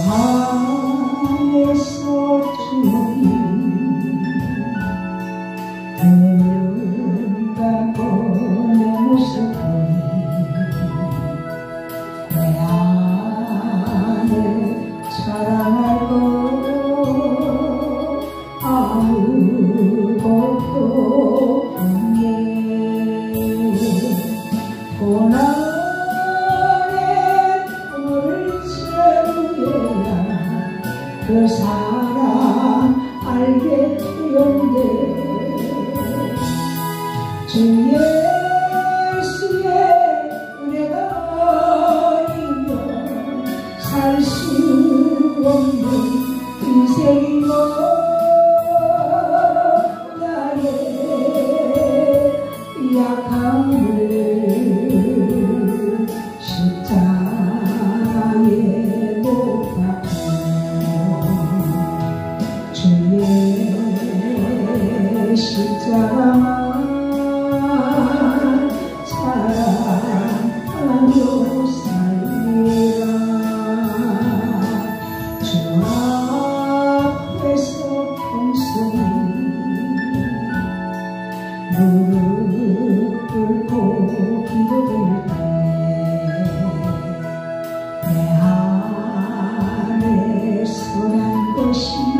안에서 주님 흐른다고 내 모습 보니 내 안에 자랑할 것 아무것도 없네. 고난의 꿈을 채우려야 그 사랑 알게 되었네. 주 예수의 은혜가 아니면 살 수 없는 인생이고 나의 약함을 십자가에 못 박혀 주의 십자가만 사랑하며 살리라. 주 앞에서 평소에 무릎 꿇고 기도할 때 내 안에 선한 것이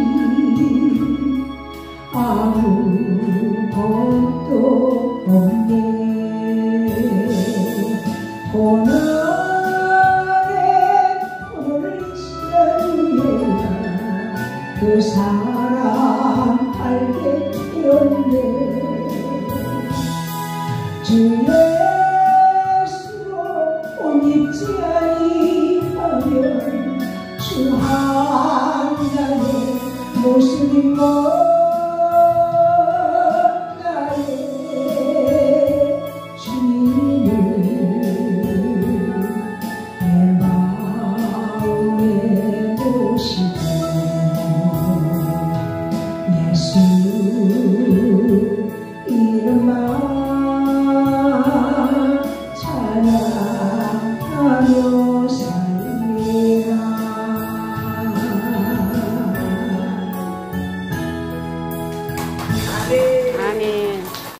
아무것도 없네. 고난의 풀을 채우려야 그 사랑 알게 되었네. 주 예수로 옷 입지 아니하면 주 하나의 모습인 것